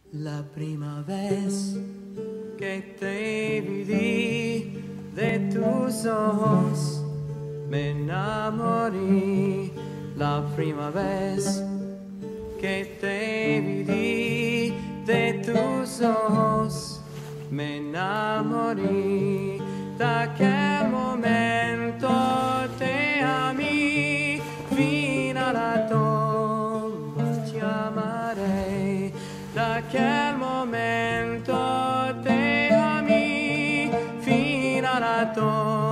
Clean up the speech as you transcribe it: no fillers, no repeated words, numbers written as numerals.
La prima vez que te vi de tus ojos, me enamoré. La prima vez que te vi de tus ojos, me enamoré. De aquel momento te amé, fino alla tomba ti amaré. Da aquel momento te amé, fino alla tomba.